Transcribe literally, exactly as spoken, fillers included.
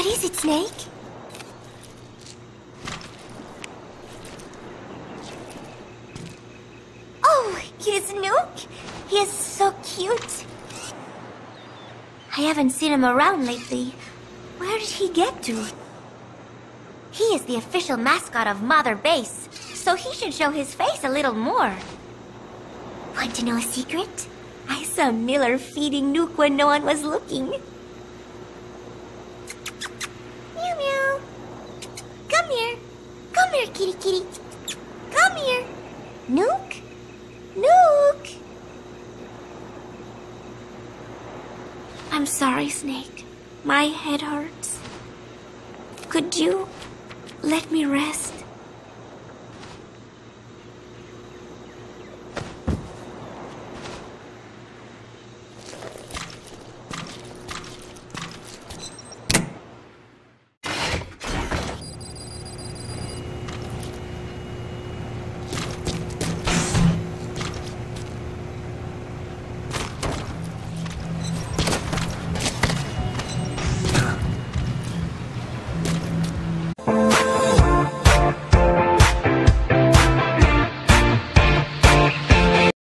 What is it, Snake? Oh, here's Nook. He is so cute. I haven't seen him around lately. Where did he get to? He is the official mascot of Mother Base, so he should show his face a little more. Want to know a secret? I saw Miller feeding Nook when no one was looking. Meow meow. Come here. Come here, kitty kitty. Come here. Nook? Nook! I'm sorry, Snake. My head hurts. Could you let me rest?